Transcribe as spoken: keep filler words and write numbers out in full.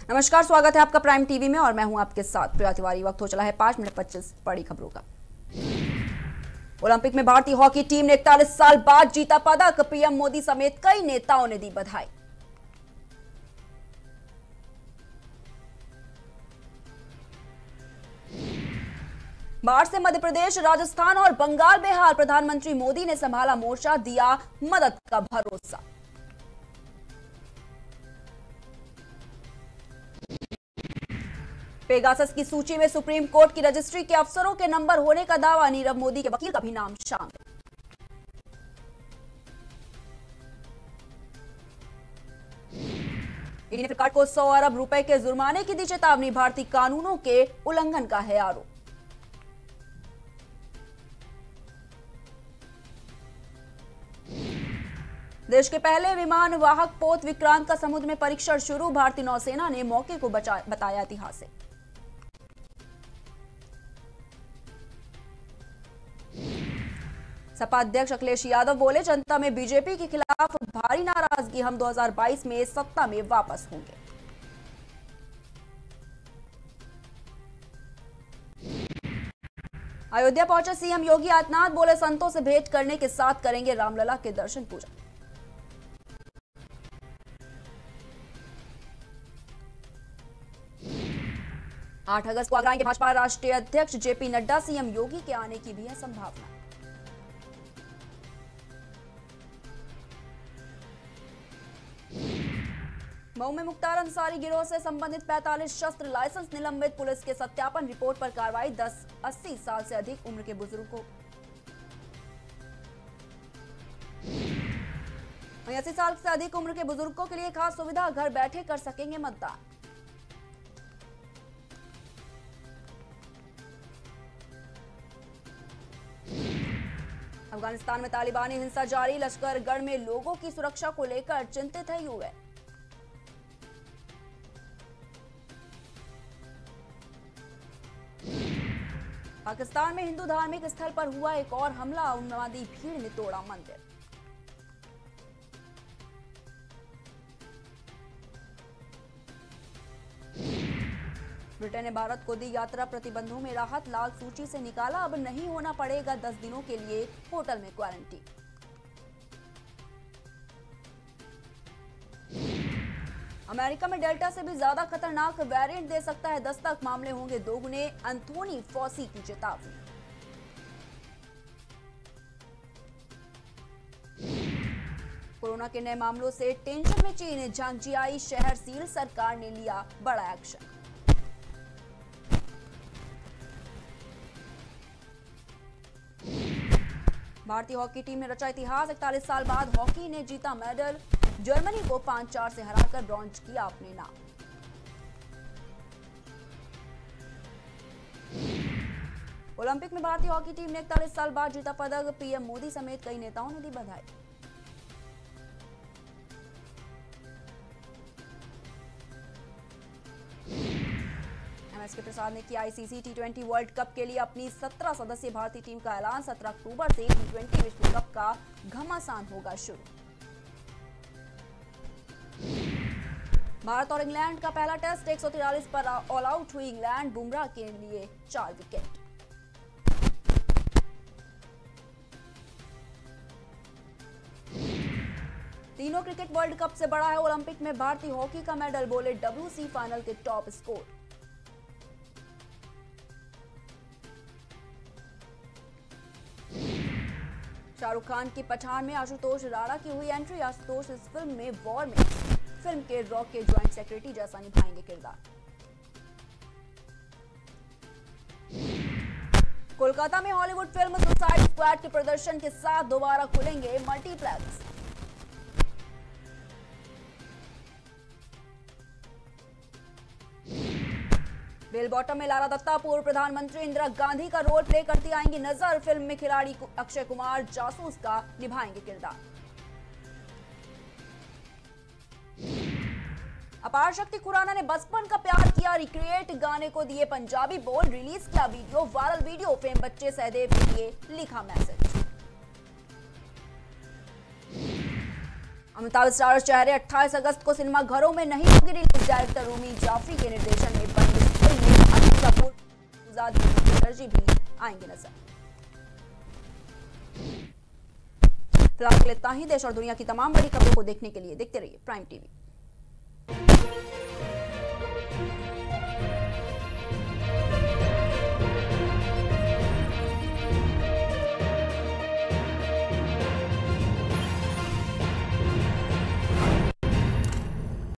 नमस्कार, स्वागत है आपका प्राइम टीवी में और मैं हूं आपके साथ प्रिया तिवारी। वक्त हो चला है पांच मिनट पच्चीस बड़ी खबरों का। ओलंपिक में भारतीय हॉकी टीम ने इकतालीस साल बाद जीता पदक। पीएम मोदी समेत कई नेताओं ने दी बधाई। बाढ़ से मध्य प्रदेश, राजस्थान और बंगाल बेहाल। प्रधानमंत्री मोदी ने संभाला मोर्चा, दिया मदद का भरोसा। पेगासस की सूची में सुप्रीम कोर्ट की रजिस्ट्री के अफसरों के नंबर होने का दावा। नीरव मोदी के वकील का भी नाम शामिल। ईडी ने फ्लिपकार्ट को सौ अरब रुपए के जुर्माने की दी चेतावनी। भारतीय कानूनों के उल्लंघन का है आरोप। देश के पहले विमान वाहक पोत विक्रांत का समुद्र में परीक्षण शुरू। भारतीय नौसेना ने मौके को बताया ऐतिहासिक। सपा अध्यक्ष अखिलेश यादव बोले, जनता में बीजेपी के खिलाफ भारी नाराजगी। हम दो हज़ार बाईस में सत्ता में वापस होंगे। अयोध्या पहुंचे सीएम योगी आदित्यनाथ, बोले संतों से भेंट करने के साथ करेंगे रामलला के दर्शन पूजन। आठ अगस्त को आगरा के भाजपा राष्ट्रीय अध्यक्ष जेपी नड्डा। सीएम योगी के आने की भी है संभावना। मऊ में मुख्तार अंसारी गिरोह से संबंधित पैंतालीस शस्त्र लाइसेंस निलंबित। पुलिस के सत्यापन रिपोर्ट पर कार्रवाई। दस अस्सी साल से अधिक उम्र के बुजुर्गों को अस्सी साल से अधिक उम्र के बुजुर्गों के लिए खास सुविधा, घर बैठे कर सकेंगे मतदान। अफगानिस्तान में तालिबानी हिंसा जारी। लश्करगढ़ में लोगों की सुरक्षा को लेकर चिंतित है यूएन। पाकिस्तान में हिंदू धार्मिक स्थल पर हुआ एक और हमला। उन्मादी भीड़ ने तोड़ा मंदिर। ब्रिटेन ने भारत को दी यात्रा प्रतिबंधों में राहत। लाल सूची से निकाला, अब नहीं होना पड़ेगा दस दिनों के लिए होटल में क्वारंटीन। अमेरिका में डेल्टा से भी ज्यादा खतरनाक वेरिएंट दे सकता है दस्तक। मामले होंगे दोगुने। एंथोनी फॉसी की चेतावनी। कोरोना के नए मामलों से टेंशन में चीन। झांगजियाई शहर सील, सरकार ने लिया बड़ा एक्शन। भारतीय हॉकी टीम ने रचा इतिहास। इकतालीस साल बाद हॉकी ने जीता मेडल। जर्मनी को पांच चार से हराकर ब्रॉन्ज किया अपने नाम। ओलंपिक में भारतीय हॉकी टीम ने इकतालीस साल बाद जीता पदक। पीएम मोदी समेत कई नेताओं ने दी बधाई। एमएस के प्रसाद ने किया ICC T twenty World Cup के लिए अपनी सत्रह सदस्यीय भारतीय टीम का ऐलान। सत्रह अक्टूबर से टी ट्वेंटी विश्व कप का घमासान होगा शुरू। भारत और इंग्लैंड का पहला टेस्ट। एक सौ तिरालीस पर ऑल आउट हुई इंग्लैंड। बुमराह के लिए चार विकेट। तीनों क्रिकेट वर्ल्ड कप से बड़ा है ओलंपिक में भारतीय हॉकी का मेडल। बोले डब्ल्यूसी फाइनल के टॉप स्कोर। शाहरुख खान की पठान में आशुतोष राणा की हुई एंट्री। आशुतोष इस फिल्म में वॉर में फिल्म के रॉक के ज्वाइंट सेक्रेटरी जैसा निभाएंगे किरदार। कोलकाता में हॉलीवुड फिल्म सुसाइड स्क्वाड के प्रदर्शन के साथ दोबारा खुलेंगे मल्टीप्लेक्स। बेल बॉटम में लारा दत्ता पूर्व प्रधानमंत्री इंदिरा गांधी का रोल प्ले करती आएंगी नजर। फिल्म में खिलाड़ी अक्षय कुमार जासूस का निभाएंगे किरदार। अपार शक्ति खुराना ने बचपन का प्यार किया रिक्रिएट। गाने को दिए पंजाबी बोल। रिलीज किया वीडियो। Viral video. फेम बच्चे सहदेव के लिए लिखा मैसेज। अमिताभ स्टार चेहरे अट्ठाईस अगस्त को सिनेमा घरों में नहीं होगी रिलीज। डायरेक्टर रूमी जाफरी के निर्देशन में बनी इस फिल्म में अनिल कपूर, चटर्जी भी आएंगे नजर। फिलहाल इतना ही। देश और दुनिया की तमाम बड़ी खबरों को देखने के लिए देखते रहिए प्राइम टीवी।